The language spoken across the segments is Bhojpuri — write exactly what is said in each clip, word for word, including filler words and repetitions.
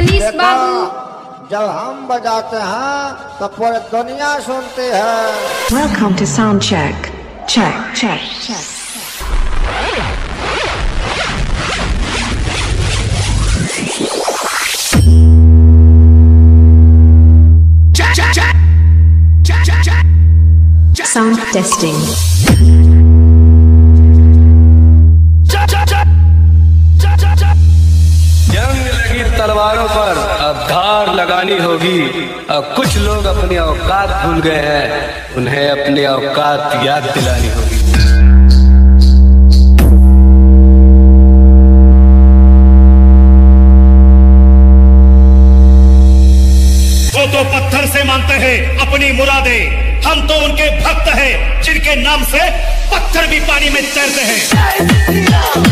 मनीष बाबू। जब हम बजाते हैं तो पूरी दुनिया सुनती है। Welcome to sound check. Check, check, check. Sound testing. जंग लगी तलवारों पर अब धार लगानी होगी। अब कुछ लोग अपनी औकात भूल गए हैं, उन्हें अपनी औकात याद दिलानी होगी। वो तो पत्थर से मानते हैं अपनी मुरादें, हम तो उनके भक्त हैं जिनके नाम से पत्थर भी पानी में तैरते हैं।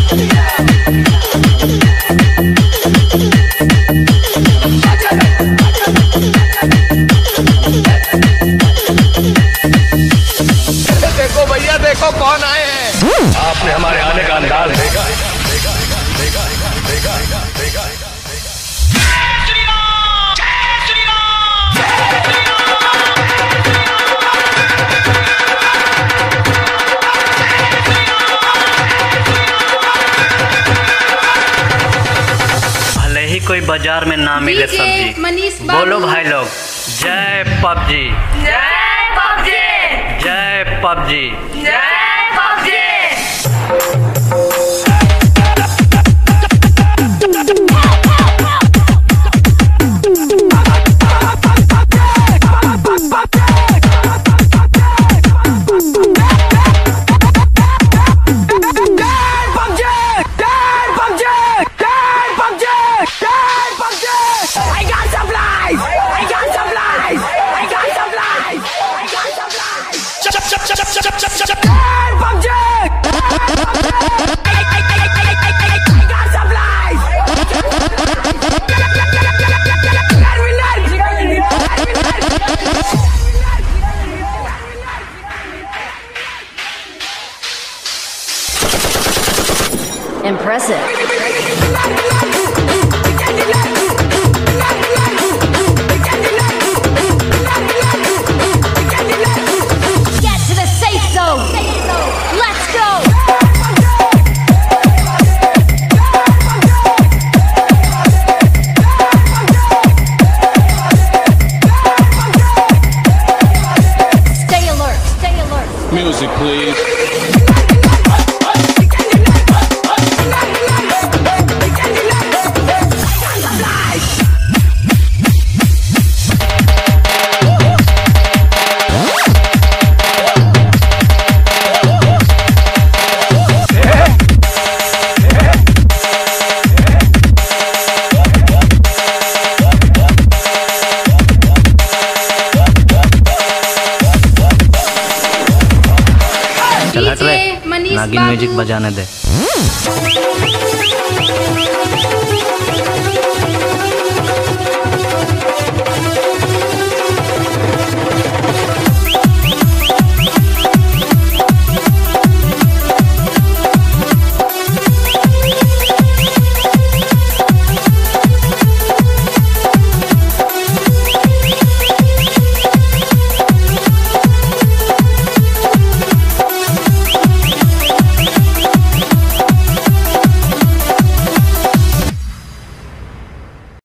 देखो भैया, देखो कौन आए हैं। आपने हमारे आने का अंदाज देखा देखा देखा देखा देखा देखा। भले ही कोई बाजार में ना मिले सब्जी, मनीष बोलो भाई लोग जय पबजी, जय पबजी, जय पबजी, जय PUBG. Impressive. Get to the safe zone. Let's go. Stay alert. Stay alert. Music please. चल हट रे, नागिन म्यूजिक बजाने दे।